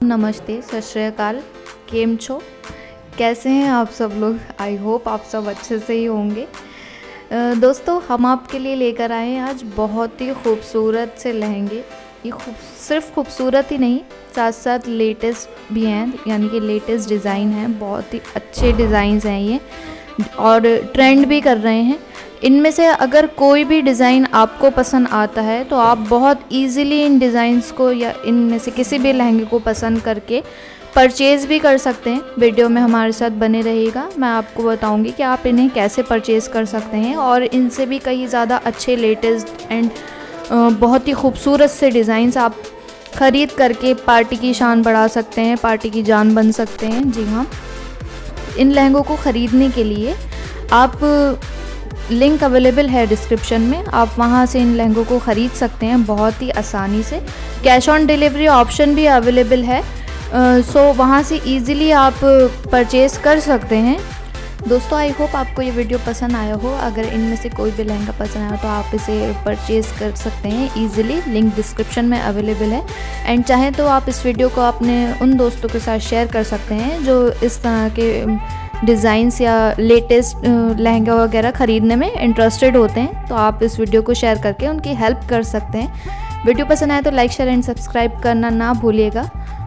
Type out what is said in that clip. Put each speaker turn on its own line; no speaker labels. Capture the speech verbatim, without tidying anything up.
नमस्ते, सत श्री अकाल, केम छो, कैसे हैं आप सब लोग। आई होप आप सब अच्छे से ही होंगे। दोस्तों, हम आपके लिए लेकर आए हैं आज बहुत ही खूबसूरत से लहंगे। ये खूब सिर्फ खूबसूरत ही नहीं, साथ साथ लेटेस्ट भी हैं, यानी कि लेटेस्ट डिज़ाइन हैं। बहुत ही अच्छे डिज़ाइंस हैं ये और ट्रेंड भी कर रहे हैं। इनमें से अगर कोई भी डिज़ाइन आपको पसंद आता है तो आप बहुत इजीली इन डिज़ाइंस को या इनमें से किसी भी लहंगे को पसंद करके परचेज़ भी कर सकते हैं। वीडियो में हमारे साथ बने रहिएगा, मैं आपको बताऊंगी कि आप इन्हें कैसे परचेज़ कर सकते हैं और इनसे भी कई ज़्यादा अच्छे लेटेस्ट एंड बहुत ही खूबसूरत से डिज़ाइंस आप ख़रीद करके पार्टी की शान बढ़ा सकते हैं, पार्टी की जान बन सकते हैं। जी हाँ, इन लहंगों को ख़रीदने के लिए आप लिंक अवेलेबल है डिस्क्रिप्शन में, आप वहां से इन लहंगों को ख़रीद सकते हैं बहुत ही आसानी से। कैश ऑन डिलीवरी ऑप्शन भी अवेलेबल है, सो वहां से इजीली आप परचेज़ कर सकते हैं। दोस्तों, आई होप आपको ये वीडियो पसंद आया हो। अगर इनमें से कोई भी लहंगा पसंद आया तो आप इसे परचेज़ कर सकते हैं इजीली, लिंक डिस्क्रिप्शन में अवेलेबल है। एंड चाहें तो आप इस वीडियो को अपने उन दोस्तों के साथ शेयर कर सकते हैं जो इस तरह के डिज़ाइंस या लेटेस्ट लहंगा वगैरह ख़रीदने में इंटरेस्टेड होते हैं। तो आप इस वीडियो को शेयर करके उनकी हेल्प कर सकते हैं। वीडियो पसंद आए तो लाइक, शेयर एंड सब्सक्राइब करना ना भूलिएगा।